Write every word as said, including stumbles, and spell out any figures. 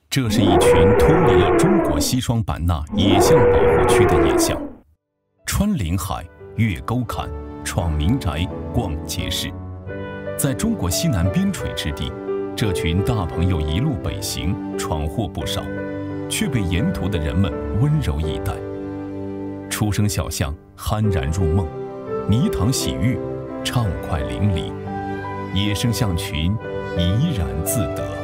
这是一群脱离了中国西双版纳野象保护区的野象，穿林海，越沟坎，闯民宅，逛街市。在中国西南边陲之地，这群大朋友一路北行，闯祸不少，却被沿途的人们温柔以待。出生小巷，酣然入梦；泥塘洗浴，畅快淋漓。野生象群怡然自得。